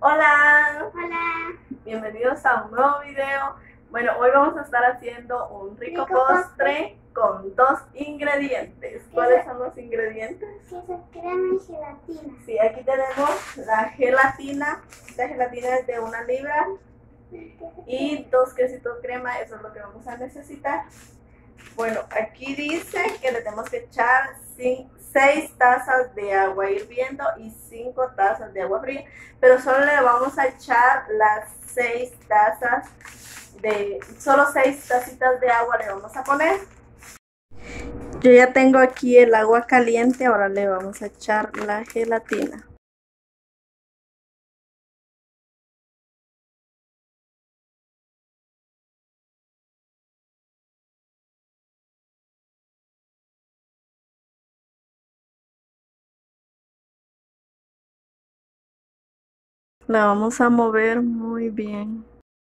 Hola, Hola. bienvenidos a un nuevo video. Bueno, hoy vamos a estar haciendo un rico postre con dos ingredientes. ¿Cuáles son los ingredientes? Queso crema y gelatina. Sí, aquí tenemos la gelatina. Esta gelatina es de 1 libra y 2 quesitos crema. Eso es lo que vamos a necesitar. Bueno, aquí dice que le tenemos que echar 6 tazas de agua hirviendo y 5 tazas de agua fría, pero solo le vamos a echar las 6 tazas solo 6 tacitas de agua le vamos a poner. Yo ya tengo aquí el agua caliente, ahora le vamos a echar la gelatina. La vamos a mover muy bien.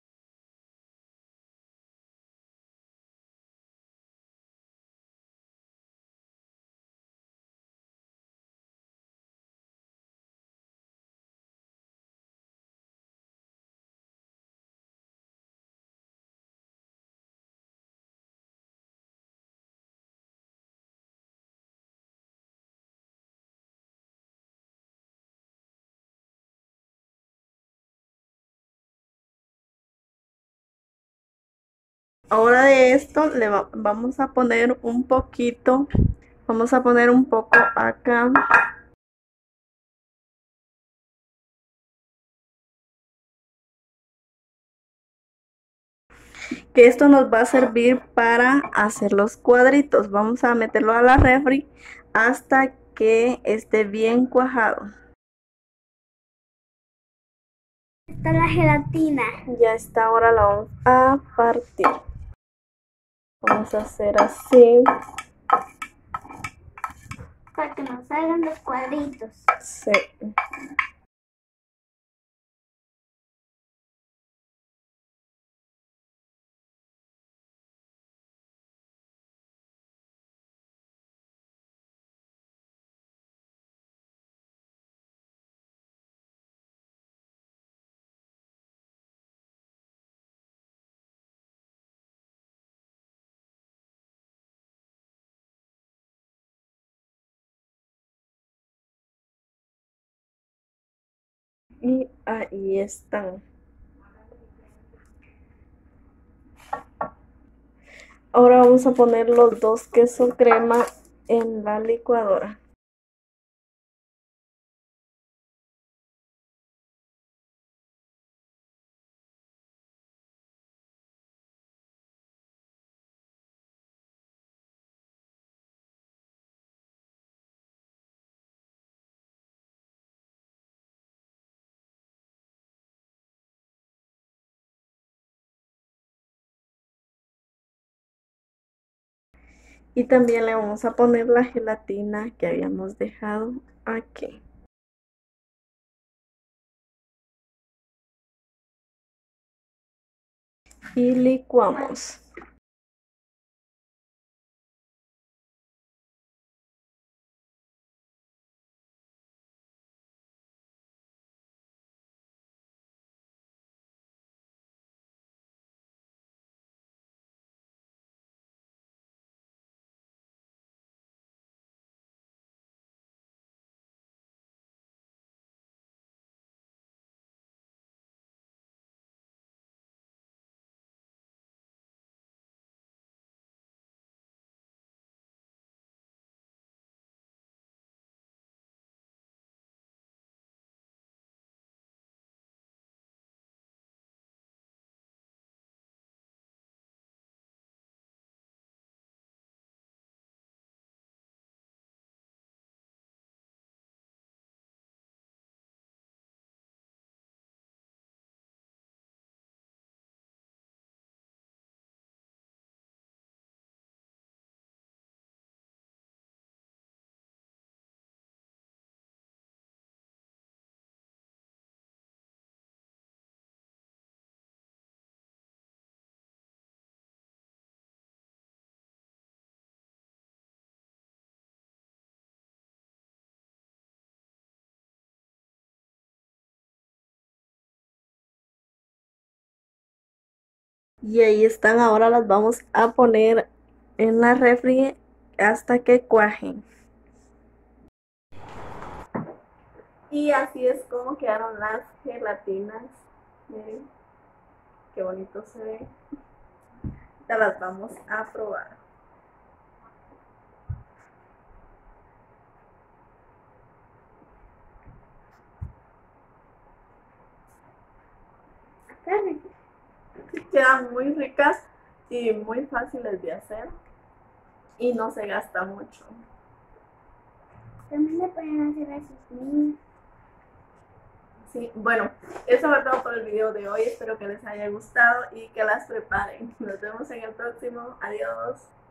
Ahora de esto vamos a poner un poquito, vamos a poner un poco acá. Que esto nos va a servir para hacer los cuadritos. Vamos a meterlo a la refri hasta que esté bien cuajado. Está la gelatina. Ya está, ahora la vamos a partir. Vamos a hacer así. Para que nos salgan los cuadritos. Sí. Y ahí están. Ahora vamos a poner los 2 queso crema en la licuadora. Y también le vamos a poner la gelatina que habíamos dejado aquí. Y licuamos. Y ahí están, ahora las vamos a poner en la refri hasta que cuajen. Y así es como quedaron las gelatinas. Miren qué bonito se ve. Ya las vamos a probar. Quedan muy ricas y muy fáciles de hacer. Y no se gasta mucho. También le pueden hacer a sus niños. Sí, bueno, eso fue todo por el video de hoy. Espero que les haya gustado y que las preparen. Nos vemos en el próximo. Adiós.